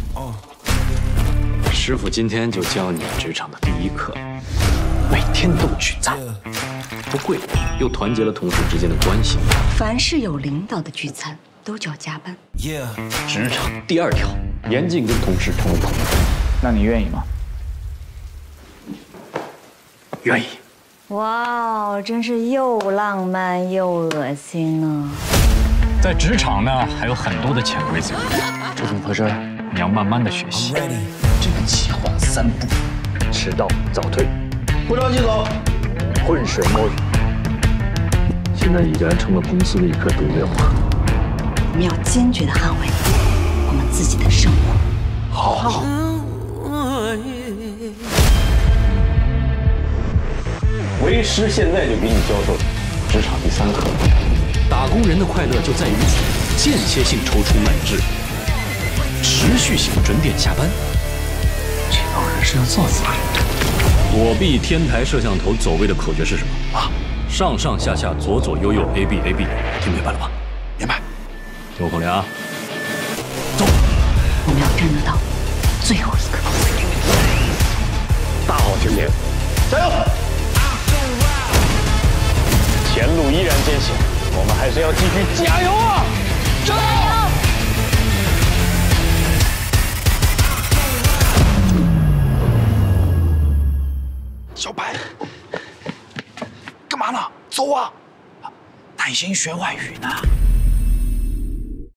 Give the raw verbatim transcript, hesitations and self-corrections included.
师傅今天就教你职场的第一课：每天都聚餐，不贵，又团结了同事之间的关系。 凡是有领导的聚餐，都叫加班。 职场第二条：严禁跟同事成为朋友。 那你愿意吗？ 愿意。 哇哦，真是又浪漫又恶心呢。 在职场呢，还有很多的潜规则， 这怎么回事？ 你要慢慢的学习。 这个企划三步：迟到、早退， 不着急走， 浑水摸鱼。现在已然成了公司的一颗毒瘤。 我们要坚决的捍卫我们自己的生活。 好。好。为师现在就给你教授职场第三课：打工人的快乐就在于此，间歇性抽出买制，持续性准点下班。这帮人是要造反的。躲避天台摄像头走位的口诀是什么啊？上上下下左左右右 A B A B， 听明白了吗？ 明白。 听我口令啊，走！ 我们要战斗到最后一刻。 大好青年，加油！前路依然艰险，我们还是要继续加油啊！加油！ 小白，干嘛呢？走啊！担心学外语呢。